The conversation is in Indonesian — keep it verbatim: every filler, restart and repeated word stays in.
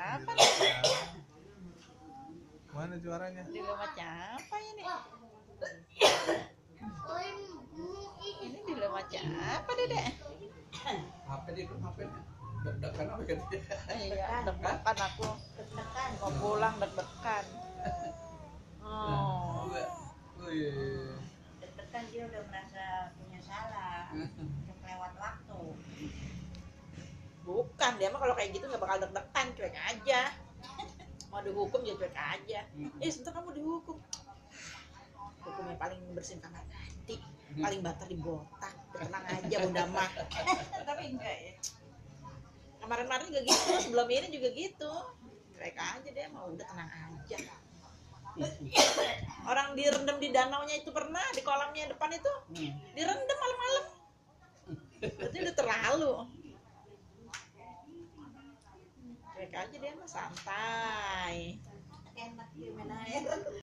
siapa nih? Mana juaranya? Di rumah siapa ini? Ini di rumah siapa, Dedek? Apa dia H P-nya? Deg-degan apa kan dia? Iya, deg-degan aku. Deg-degan. Mau pulang deg-degan. Oh. Wih. Deg-degan dia udah merasa punya salah. Udah kelewat waktu. Bukan, dia mah kalau kayak gitu nggak bakal deg-degan, cuek aja. Mau dihukum ya cuek aja. Eh, sebentar kamu dihukum. Hukumnya paling bersihin kamar mandi, paling batal di botak. Tenang aja, udah mah. Tapi enggak ya. Kemarin-kemarin juga gitu, sebelum ini juga gitu. Cuek aja deh, mau udah tenang aja. Orang direndam di danaunya itu pernah, di kolamnya depan itu direndam malam-malam. Berarti udah terlalu. Cuek aja dia mah santai.